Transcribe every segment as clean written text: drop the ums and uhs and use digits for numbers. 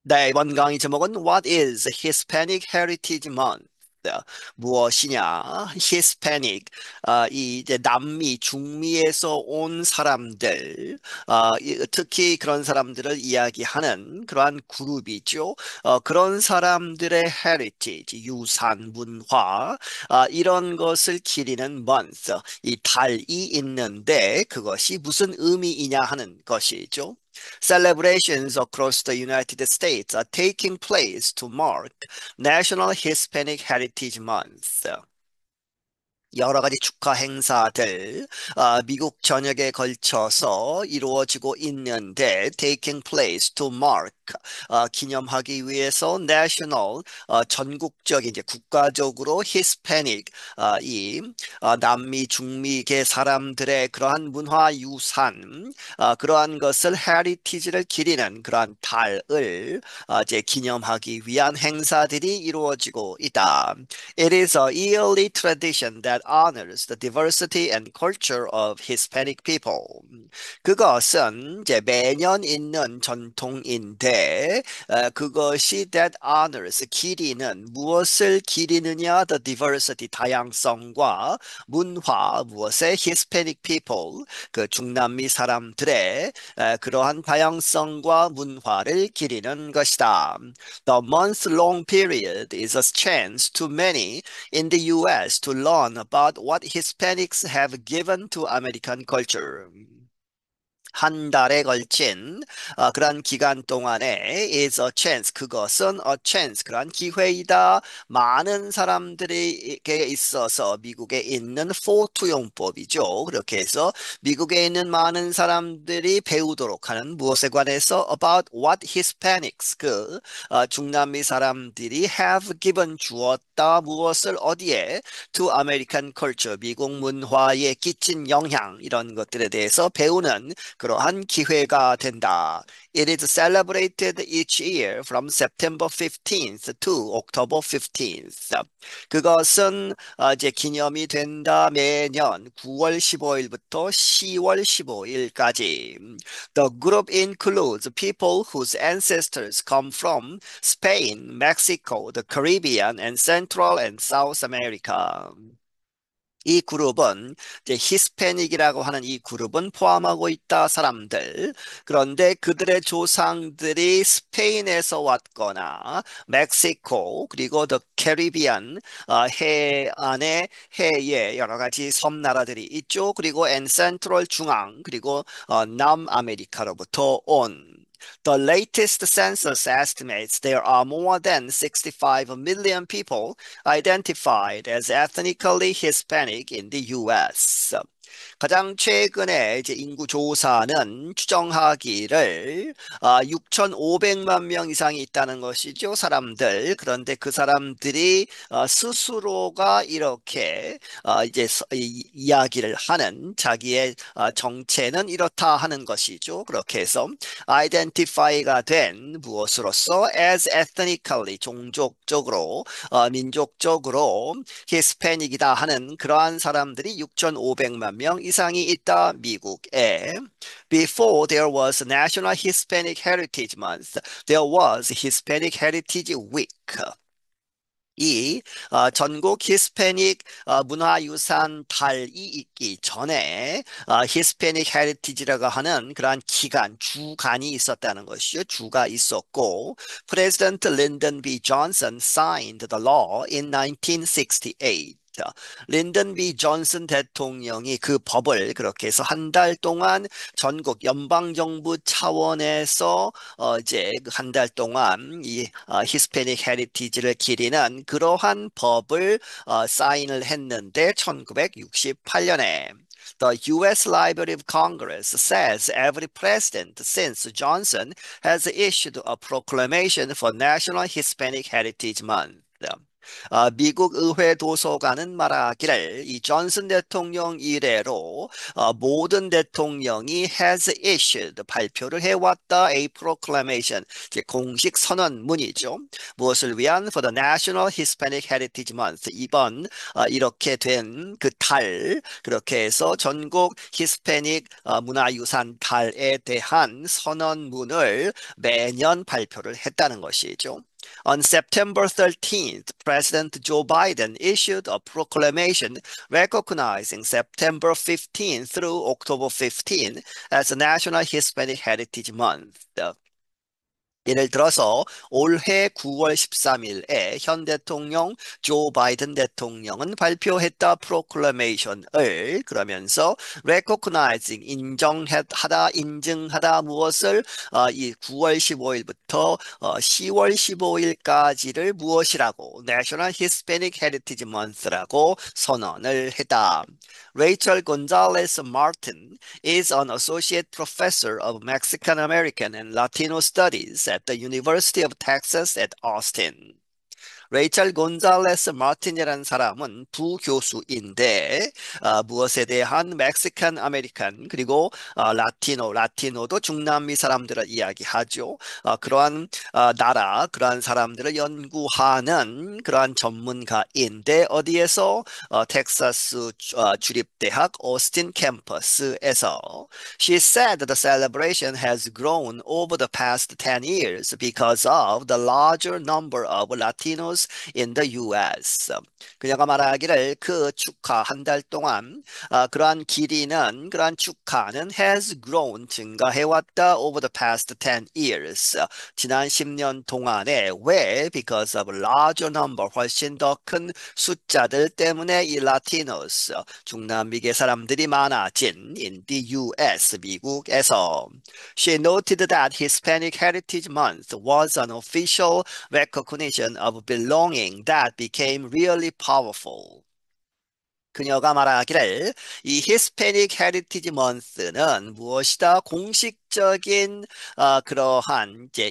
네, 이번 강의 제목은 What is Hispanic Heritage Month? 무엇이냐? Hispanic, 이 이제 남미, 중미에서 온 사람들, 특히 그런 사람들을 이야기하는 그러한 그룹이죠. 그런 사람들의 heritage, 유산, 문화, 이런 것을 기리는 month, 이 달이 있는데 그것이 무슨 의미이냐 하는 것이죠. Celebrations across the United States are taking place to mark National Hispanic Heritage Month. 여러 가지 축하 행사들 미국 전역에 걸쳐서 이루어지고 있는데 taking place to mark 기념하기 위해서 national 전국적인 이제 국가적으로 Hispanic 이 남미 중미계 사람들의 그러한 문화 유산 그러한 것을 heritage를 기리는 그러한 달을 이제 기념하기 위한 행사들이 이루어지고 있다. It is a yearly tradition that honors the diversity and culture of Hispanic people. 그것은 이제 매년 있는 전통인데 그것이 that honors 기리는 무엇을 기리느냐 the diversity 다양성과 문화 무엇의 Hispanic people 그 중남미 사람들의 그러한 다양성과 문화를 기리는 것이다. The month-long period is a chance to many in the US to learn about what Hispanics have given to American culture. 한 달에 걸친 그런 기간 동안에 is a chance 그것은 a chance 그런 기회이다. 많은 사람들에게 있어서 미국에 있는 for 투용법이죠. 그렇게 해서 미국에 있는 많은 사람들이 배우도록 하는 무엇에 관해서 about what Hispanics 중남미 사람들이 have given 주었다. 무엇을 어디에 to American culture 미국 문화에 끼친 영향 이런 것들에 대해서 배우는 그러한 기회가 된다. It is celebrated each year from September 15th to October 15th. 그것은 이제 기념이 된다 매년 9월 15일부터 10월 15일까지. The group includes people whose ancestors come from Spain, Mexico, the Caribbean, and Central and South America. 이 그룹은 이제 히스패닉이라고 하는 이 그룹은 포함하고 있다 사람들. 그런데 그들의 조상들이 스페인에서 왔거나 멕시코 그리고 더 캐리비안 해 안에 해에 여러 가지 섬나라들이 있죠. 그리고 앤 센트럴 중앙 그리고 남아메리카로부터 온 The latest census estimates there are more than 65 million people identified as ethnically Hispanic in the US. 가장 최근에 이제 인구 조사는 추정하기를 6,500만 명 이상이 있다는 것이죠, 사람들. 그런데 그 사람들이 스스로가 이렇게 이제 이야기를 하는 자기의 정체는 이렇다 하는 것이죠. 그렇게 해서 identify가 된 무엇으로서 as ethnically 종족적으로 민족적으로 히스패닉이다 하는 그러한 사람들이 6,500만 명 이상이 있다 미국에. Before there was National Hispanic Heritage Month, there was Hispanic Heritage Week. 이 전국 히스패닉 문화유산 달이 있기 전에 히스패닉 헤리티지라고 하는 그러한 기간, 주간이 있었다는 것이죠. 주가 있었고 President Lyndon B. Johnson signed the law in 1968. 린던 B. 존슨 대통령이 그 법을 그렇게 해서 한 달 동안 전국 연방정부 차원에서 이제 한 달 동안 이 히스패닉 헤리티지를 기리는 그러한 법을 사인을 했는데 1968년에 The U.S. Library of Congress says every president since Johnson has issued a proclamation for National Hispanic Heritage Month. 미국 의회 도서관은 말하기를 이 존슨 대통령 이래로 모든 대통령이 has issued 발표를 해왔다 a proclamation 이제 공식 선언문이죠. 무엇을 위한 for the National Hispanic Heritage Month 이번 이렇게 된 그 달 그렇게 해서 전국 히스패닉 문화유산 달에 대한 선언문을 매년 발표를 했다는 것이죠. On September 13th, President Joe Biden issued a proclamation recognizing September 15th through October 15th as a National Hispanic Heritage Month. 예를 들어서 올해 9월 13일에 현 대통령 조 바이든 대통령은 발표했다 프로클레이션을 그러면서 recognizing 인정하다 인증하다 무엇을 이 9월 15일부터 10월 15일까지를 무엇이라고 National Hispanic Heritage Month라고 선언을 했다. Rachel Gonzalez Martin is an associate professor of Mexican American and Latino Studies at the University of Texas at Austin. 레이첼 곤잘레스 마틴이라는 사람은 부교수인데 무엇에 대한 멕시칸 아메리칸 그리고 라티노도 중남미 사람들을 이야기하죠. 그러한 나라 그러한 사람들을 연구하는 그러한 전문가인데 어디에서 텍사스 주립대학 오스틴 캠퍼스에서 She said the celebration has grown over the past 10 years because of the larger number of Latinos in the U.S. 그녀가 말하기를 그 축하 한 달 동안 그러한 길이는 그러한 축하는 has grown 증가해왔다 over the past 10 years 지난 10년 동안에 왜 because of larger number 훨씬 더 큰 숫자들 때문에 이 Latinos 중남미계 사람들이 많아진 in the U.S. 미국에서 She noted that Hispanic Heritage Month was an official recognition of belonging that became really powerful. 그녀가 말하기를 이 히스패닉 헤리티지 먼스는 무엇이다? 공식적인 그러한 이제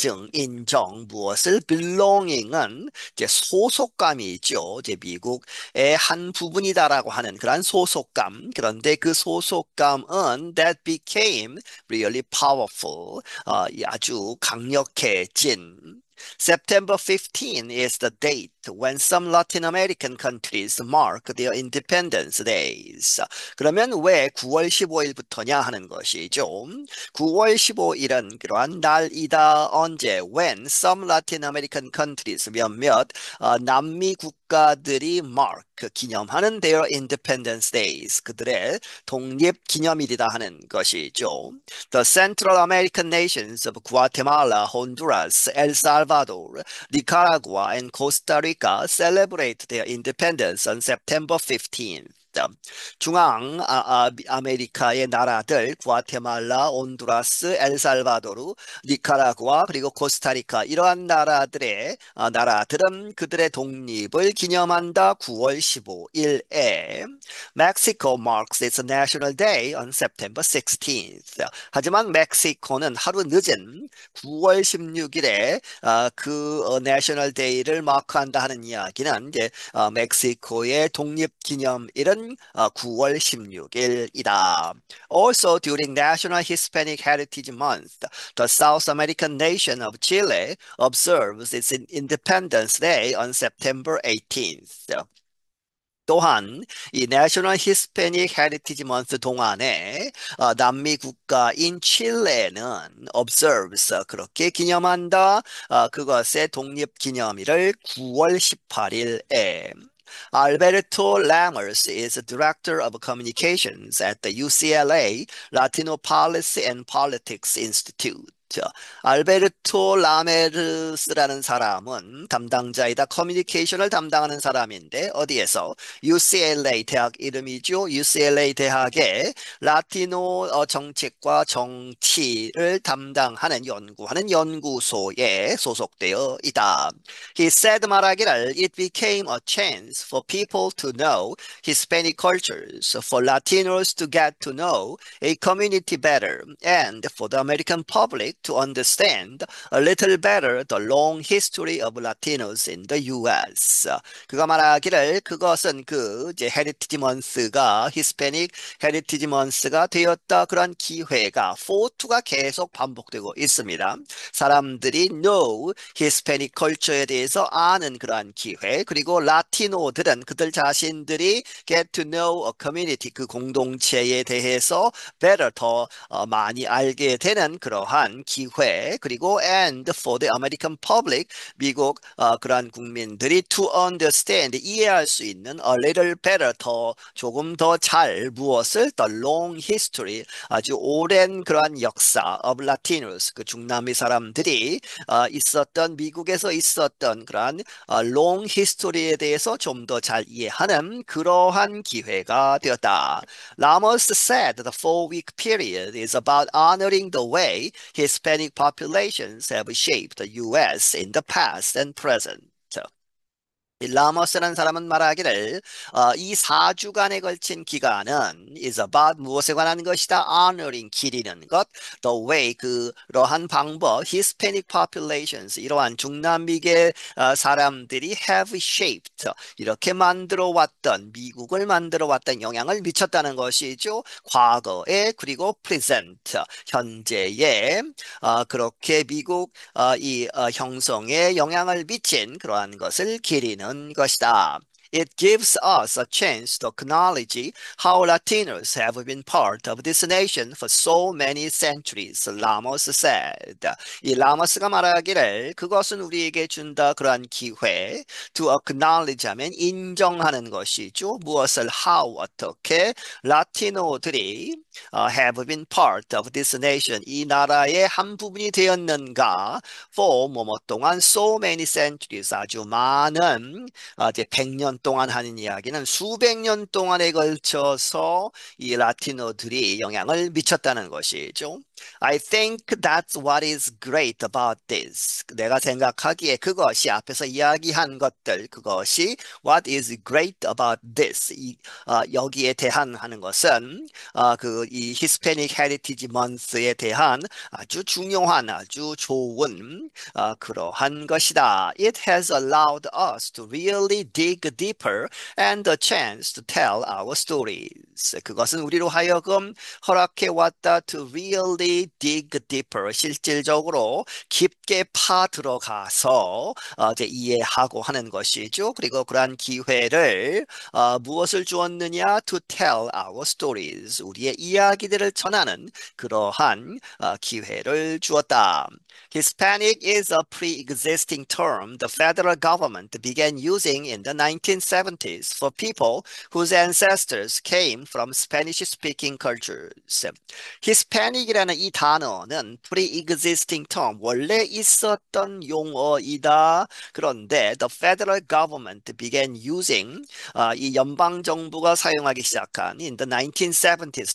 인정 무엇을 belonging은 이제 소속감이죠. 이제 미국의 한 부분이다라고 하는 그런 소속감. 그런데 그 소속감은 that became really powerful. 아주 강력해진. September 15 is the date when some Latin American countries mark their independence days. 그러면 왜 9월 15일부터냐 하는 것이죠. 9월 15일은 그러한 날이다. 언제? When some Latin American countries 몇몇 남미 국가들이 mark 기념하는 their independence days. 그들의 독립 기념일이다 하는 것이죠. The Central American nations of Guatemala, Honduras, El Salvador, Nicaragua, and Costa Rica celebrate their independence on September 15th. 중앙 아메리카의 나라들 과테말라, 온두라스, 엘살바도르, 니카라구아 그리고 코스타리카 이러한 나라들은 그들의 독립을 기념한다. 9월 15일에 Mexico marks its national day on September 16th. 하지만 멕시코는 하루 늦은 9월 16일에 그 내셔널 데이를 마크한다 하는 이야기는 이제 멕시코의 독립 기념일은 9월 16일이다. Also during National Hispanic Heritage Month, the South American nation of Chile observes its Independence Day on September 18th. 또한 이 National Hispanic Heritage Month 동안에 남미 국가인 칠레는 observes 그렇게 기념한다. 그것의 독립 기념일을 9월 18일에 Alberto Lammers is a director of communications at the UCLA Latino Policy and Politics Institute. 알베르토 라메르스라는 사람은 담당자이다. 커뮤니케이션을 담당하는 사람인데 어디에서? UCLA 대학 이름이죠. UCLA 대학의 라티노 정책과 정치를 담당하는 연구하는 연구소에 소속되어 있다. He said 말하기를 It became a chance for people to know Hispanic cultures, for Latinos to get to know a community better, and for the American public to understand a little better the long history of Latinos in the U.S. 그가 말하기를 그것은 그 이제 헤리티지 먼스가 히스패닉 헤리티지 먼스가 되었다. 그런 기회가 포투가 계속 반복되고 있습니다. 사람들이 know 히스패닉 컬처에 대해서 아는 그러한 기회, 그리고 라티노들은 그들 자신들이 get to know a community, 그 공동체에 대해서 better, 더 많이 알게 되는 그러한 기회, 그리고 and for the American public, 미국 그러한 국민들이 to understand, 이해할 수 있는 a little better, 더 조금 더 잘 무엇을 the long history, 아주 오랜 그러한 역사 of Latinos, 그 중남미 사람들이 있었던 미국에서 있었던 그러한 long history에 대해서 좀 더 잘 이해하는 그러한 기회가 되었다. Ramos said the 4-week period is about honoring the way Hispanic populations have shaped the U.S. in the past and present. 이 라모스라는 사람은 말하기를 이 4주간에 걸친 기간은 is about 무엇에 관한 것이다. honoring, 기리는 것. the way, 그러한 방법. Hispanic populations, 이러한 중남미계 사람들이 have shaped, 이렇게 만들어 왔던, 미국을 만들어 왔던, 영향을 미쳤다는 것이죠. 과거에, 그리고 present, 현재에 그렇게 미국 이 형성에 영향을 미친 그러한 것을 기리는 것이다. It gives us a chance to acknowledge how Latinos have been part of this nation for so many centuries, Ramos said. 이 라모스가 말하기를 그것은 우리에게 준다 그러한 기회, to acknowledge 하면 인정하는 것이죠. 무엇을, how, 어떻게 라티노들이 have been part of this nation, 이 나라의 한 부분이 되었는가, for 뭐뭐 동안 so many centuries, 아주 많은 이제 100년 동안 하는 이야기는 수백 년 동안에 걸쳐서 이 라티노들이 영향을 미쳤다는 것이죠. I think that's what is great about this. 내가 생각하기에 그것이 앞에서 이야기한 것들, 그것이 what is great about this. 여기에 대한 하는 것은 이 히스패닉 헤리티지 먼스에 대한 아주 중요한, 아주 좋은 그러한 것이다. It has allowed us to really dig deeper and a chance to tell our stories. 그것은 우리로 하여금 허락해 왔다. To really dig deeper, 실질적으로 깊게 파 들어가서 이제 이해하고 하는 것이죠. 그리고 그러한 기회를 무엇을 주었느냐? To tell our stories, 우리의 이야기들을 전하는 그러한 기회를 주었다. Hispanic is a pre-existing term the federal government began using in the 1970s for people whose ancestors came from Spanish-speaking cultures. Hispanic이라는 이 단어는 pre-existing term, 원래 있었던 용어이다. 그런데 the federal government began using, 이 연방 정부가 사용하기 시작한 in the 1970s,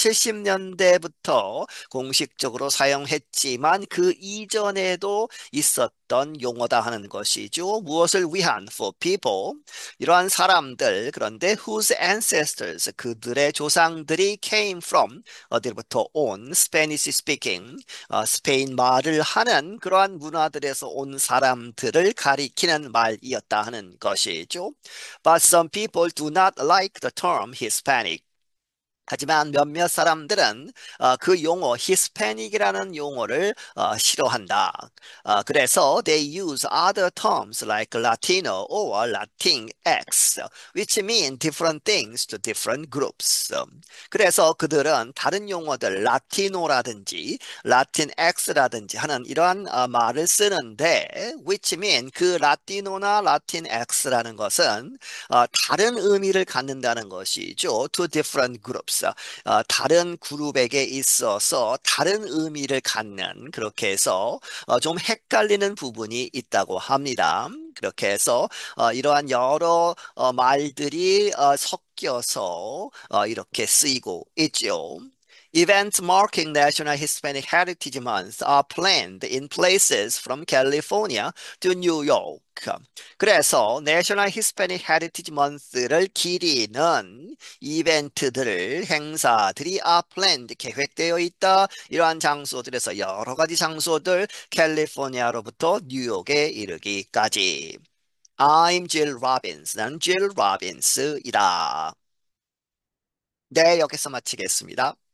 1970년대부터 공식적으로 사용했지만 그 이전에도 있었던 용어다 하는 것이죠. 무엇을 위한? For people, 이러한 사람들, 그런데 whose ancestors, 그들의 조상들이 came from, 어디로부터 온, Spanish speaking, 스페인 말을 하는 그러한 문화들에서 온 사람들을 가리키는 말이었다 하는 것이죠. But some people do not like the term Hispanic. 하지만 몇몇 사람들은 그 용어 히스패닉이라는 용어를 싫어한다. 그래서 they use other terms like Latino or Latinx, which mean different things to different groups. 그래서 그들은 다른 용어들, 라티노라든지 라틴X라든지 하는 이러한 말을 쓰는데, which mean 그 라티노나 라틴X라는 것은 다른 의미를 갖는다는 것이죠. To different groups. 다른 그룹에게 있어서 다른 의미를 갖는, 그렇게 해서 좀 헷갈리는 부분이 있다고 합니다. 그렇게 해서 이러한 여러 말들이 섞여서 이렇게 쓰이고 있죠. Events marking National Hispanic Heritage Month are planned in places from California to New York. 그래서 National Hispanic Heritage Month를 기리는 이벤트들, 행사들이 are planned, 계획되어 있다. 이러한 장소들에서 여러 가지 장소들, 캘리포니아로부터 뉴욕에 이르기까지. I'm Jill Robbins. 난 Jill Robbins이다. 네, 여기서 마치겠습니다.